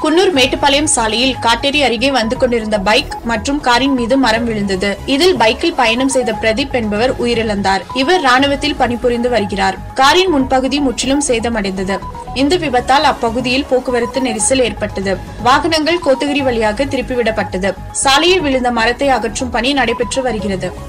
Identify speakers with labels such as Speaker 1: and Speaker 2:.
Speaker 1: குன்னூர் மேட்டுப்பாளையம் சாலையில் காட்டேரி அருகே வந்து கொண்டிருந்த பைக் மற்றும் காரின் மீது மரம் விழுந்தது. இதில் பைக்கில் பயணம் செய்த பிரதீப் என்பவர் உயிரிழந்தார். இவர் ராணுவத்தில் பணிபுரிந்து வருகிறார். காரின் முன்பகுதி முற்றிலும் சேதமடைந்தது. இந்த விபத்தால் அப்பகுதியில் போக்குவரத்து நெரிசல் ஏற்பட்டது. வாகனங்கள் கோத்தகிரி வழியாக திருப்பிவிடப்பட்டது. சாலையில் விழுந்த மரத்தை அகற்றும் பணி நடைபெற்று வருகிறது.